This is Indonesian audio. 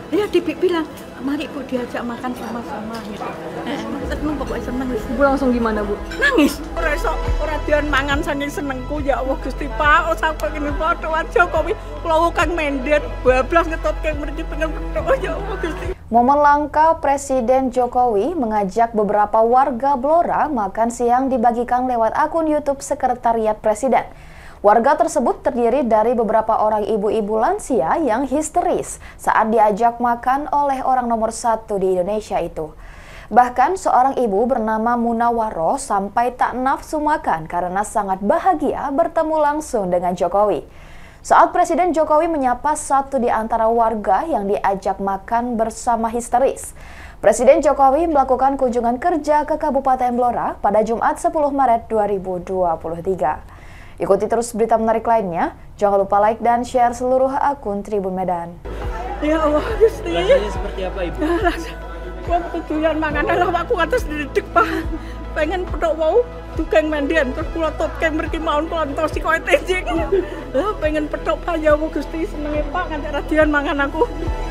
Dia bilang, mari Bu diajak makan sama-sama gitu. Seneng pokoknya seneng. Ibu langsung gimana, Bu? Nangis. Ora dian mangan saking senengku ya Allah Gusti Pak. Sampai kene foto Jokowi kula kang mendet bablas ngetotke mriki pengen foto ya Allah Gusti. Momen langka Presiden Jokowi mengajak beberapa warga Blora makan siang dibagikan lewat akun YouTube Sekretariat Presiden. Warga tersebut terdiri dari beberapa orang ibu-ibu lansia yang histeris saat diajak makan oleh orang nomor 1 di Indonesia itu. Bahkan seorang ibu bernama Munawaro sampai tak nafsu makan karena sangat bahagia bertemu langsung dengan Jokowi. Saat Presiden Jokowi menyapa satu di antara warga yang diajak makan bersama histeris, Presiden Jokowi melakukan kunjungan kerja ke Kabupaten Blora pada Jumat 10 Maret 2023. Ikuti terus berita menarik lainnya. Jangan lupa like dan share seluruh akun Tribun Medan. Ya Allah Gusti. Rasanya seperti apa, Ibu? Wong tujuan mangan lah aku atas didik Pak. Pengen pedok wau tukang mandian terus kula totke mriki maun plantosi koyo tejing. Lah pengen pedok Pak ya Allah Gusti senenge Pak nganti radian mangan aku.